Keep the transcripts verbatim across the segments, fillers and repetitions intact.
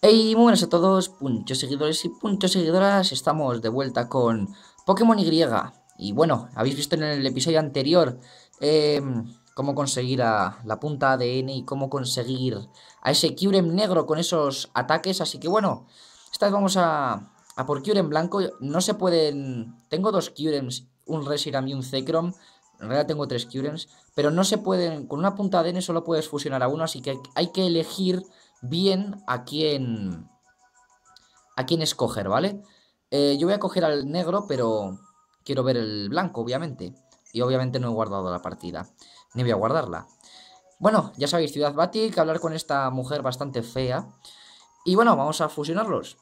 Hey, muy buenas a todos, punchos seguidores y punchos seguidoras, estamos de vuelta con Pokémon Y. Y bueno, habéis visto en el episodio anterior eh, cómo conseguir a la punta A D N y cómo conseguir a ese Kyurem negro con esos ataques. Así que bueno, esta vez vamos a, a por Kyurem blanco. No se pueden... Tengo dos Kyurems, un Reshiram y un Zekrom. En realidad tengo tres Kyurems, pero no se pueden... Con una punta A D N solo puedes fusionar a uno, así que hay que elegir bien a quién a quién escoger, ¿vale? Eh, yo voy a coger al negro, pero quiero ver el blanco, obviamente. Y obviamente no he guardado la partida, ni voy a guardarla. Bueno, ya sabéis, Ciudad Batik, hablar con esta mujer bastante fea. Y bueno, vamos a fusionarlos.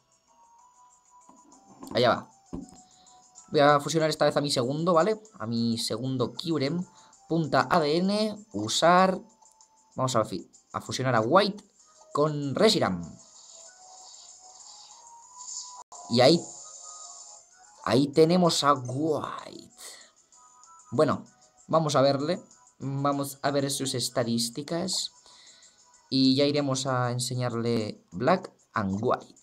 Allá va. Voy a fusionar esta vez a mi segundo, ¿vale? A mi segundo Kyurem. Punta A D N, usar... Vamos a, a fusionar a White con Reshiram. Y ahí, ahí tenemos a White. Bueno, vamos a verle. Vamos a ver sus estadísticas. Y ya iremos a enseñarle Black and White.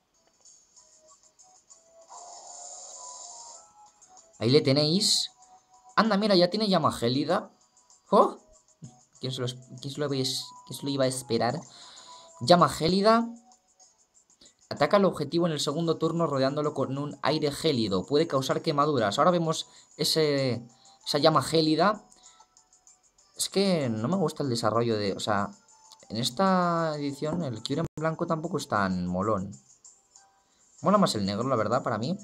Ahí le tenéis. Anda, mira, ya tiene llama gélida. ¡Oh! ¿Quién se lo, quién se lo, quién se lo iba a esperar? Llama gélida. Ataca al objetivo en el segundo turno rodeándolo con un aire gélido. Puede causar quemaduras. Ahora vemos ese, esa llama gélida. Es que no me gusta el desarrollo de... O sea, en esta edición el Kyurem blanco tampoco es tan molón. Mola más el negro, la verdad, para mí.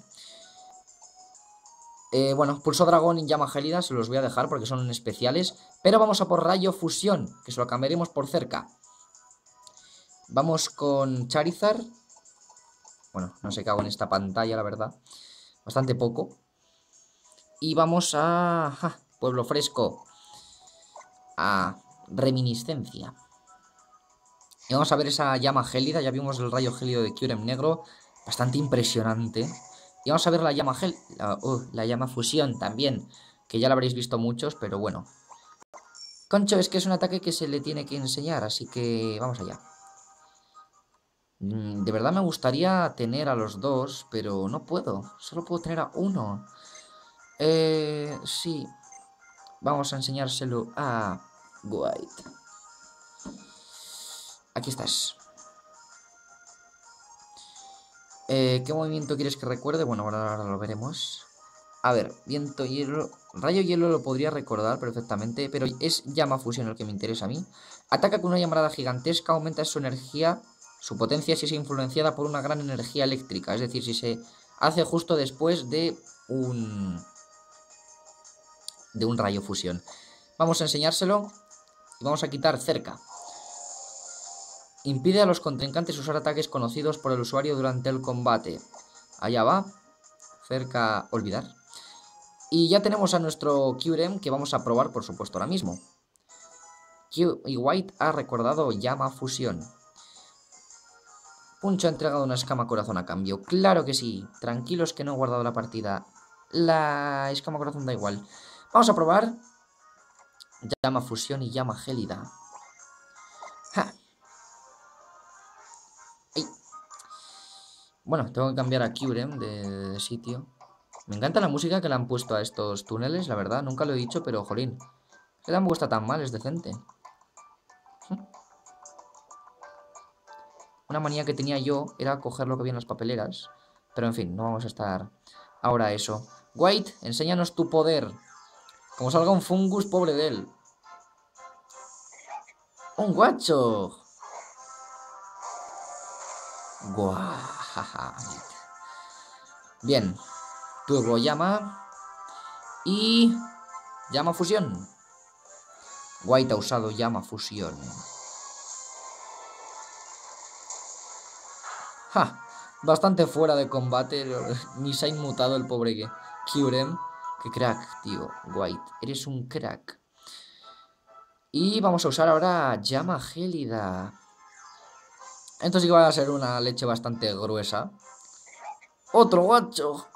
Eh, bueno, pulso dragón y llama gélida se los voy a dejar porque son especiales. Pero vamos a por rayo fusión, que se lo cambiaremos por cerca. Vamos con Charizard. Bueno, no sé qué hago en esta pantalla, la verdad. Bastante poco. Y vamos a... ¡Ja! Pueblo Fresco. A Reminiscencia. Y vamos a ver esa llama gélida. Ya vimos el rayo gélido de Kyurem negro. Bastante impresionante. Y vamos a ver la llama gel... La, uh, la llama fusión también. Que ya la habréis visto muchos, pero bueno. Concho, es que es un ataque que se le tiene que enseñar. Así que vamos allá. De verdad me gustaría tener a los dos, pero no puedo. Solo puedo tener a uno. Eh... Sí. Vamos a enseñárselo a White. Aquí estás. Eh, ¿Qué movimiento quieres que recuerde? Bueno, ahora, ahora lo veremos. A ver, viento, hielo... Rayo hielo lo podría recordar perfectamente, pero es llama fusión el que me interesa a mí. Ataca con una llamarada gigantesca, aumenta su energía, su potencia si es influenciada por una gran energía eléctrica. Es decir, si se hace justo después de un... de un rayo fusión. Vamos a enseñárselo y vamos a quitar cerca. Impide a los contrincantes usar ataques conocidos por el usuario durante el combate. Allá va. Cerca, olvidar. Y ya tenemos a nuestro Kyurem que vamos a probar, por supuesto, ahora mismo. Q y White ha recordado llama fusión. Puncho ha entregado una escama corazón a cambio. Claro que sí. Tranquilos que no he guardado la partida. La escama corazón da igual. Vamos a probar llama fusión y llama gélida. ¡Ja! ¡Ay! Bueno, tengo que cambiar a Kyurem de, de sitio. Me encanta la música que le han puesto a estos túneles, la verdad. Nunca lo he dicho, pero jolín. Que tampoco está tan mal, es decente. Una manía que tenía yo era coger lo que había en las papeleras. Pero en fin, no vamos a estar ahora a eso. White, enséñanos tu poder. Como salga un fungus, pobre de él. ¡Un guacho! Guau. Bien. Turbo llama. Y... llama fusión. White ha usado llama fusión. ¡Ja! Bastante fuera de combate. Ni se ha inmutado el pobre Kyurem. Qué crack, tío. White, eres un crack. Y vamos a usar ahora llama gélida. Esto sí que va a ser una leche bastante gruesa. ¡Otro guacho!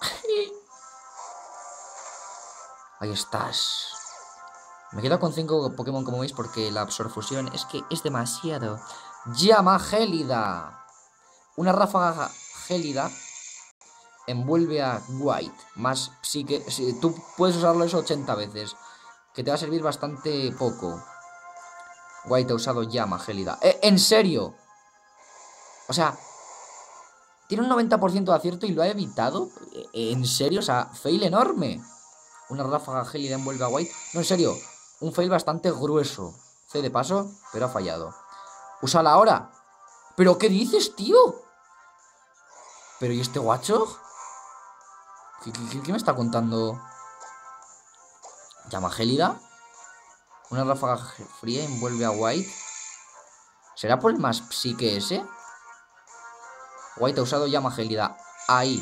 Ahí estás. Me quedo con cinco Pokémon, como veis, porque la absorfusión es que es demasiado. ¡Llama gélida! Una ráfaga gélida envuelve a White. Más psique. Si, tú puedes usarlo eso ochenta veces. Que te va a servir bastante poco. White ha usado llama gélida. ¡Eh, en serio! O sea, tiene un noventa por ciento de acierto y lo ha evitado. ¿En serio? O sea, fail enorme. Una ráfaga gélida envuelve a White. No, en serio. Un fail bastante grueso. C de paso, pero ha fallado. Úsala ahora. ¿Pero qué dices, tío? ¿Pero y este guacho? ¿Qué, qué, qué me está contando? ¿Llama gélida? Una ráfaga fría envuelve a White. ¿Será por el más psique ese? White ha usado llama gélida. Ahí.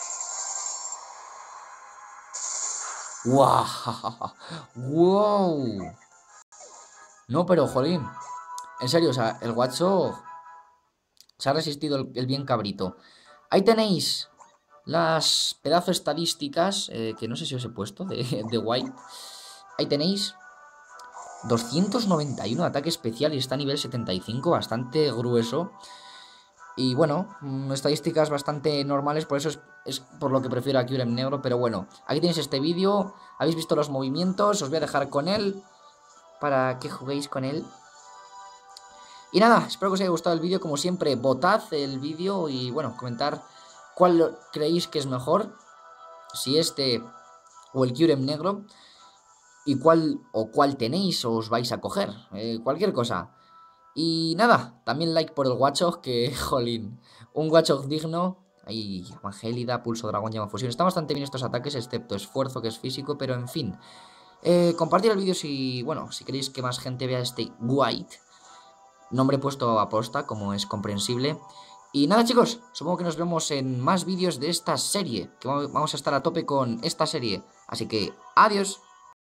¡Wow! ¡Wow! No, pero jolín. En serio, o sea, el guacho se ha resistido el, el bien cabrito. Ahí tenéis las pedazos estadísticas, eh, que no sé si os he puesto, de, de White. Ahí tenéis doscientos noventa y uno de ataque especial y está a nivel setenta y cinco, bastante grueso. Y bueno, mmm, estadísticas bastante normales, por eso es, es por lo que prefiero a Kyurem negro. Pero bueno, aquí tenéis este vídeo, habéis visto los movimientos, os voy a dejar con él para que juguéis con él. Y nada, espero que os haya gustado el vídeo. Como siempre, votad el vídeo y bueno, comentar cuál creéis que es mejor, si este o el Kyurem negro, y cuál o cuál tenéis o os vais a coger, eh, cualquier cosa. Y nada, también like por el Watchog, que jolín, un Watchog digno. Ahí, llama gélida, pulso dragón, llama fusión. Está bastante bien estos ataques, excepto esfuerzo, que es físico, pero en fin. Eh, compartir el vídeo si, bueno, si queréis que más gente vea este White. Nombre puesto a posta, como es comprensible. Y nada, chicos, supongo que nos vemos en más vídeos de esta serie, que vamos a estar a tope con esta serie. Así que, adiós.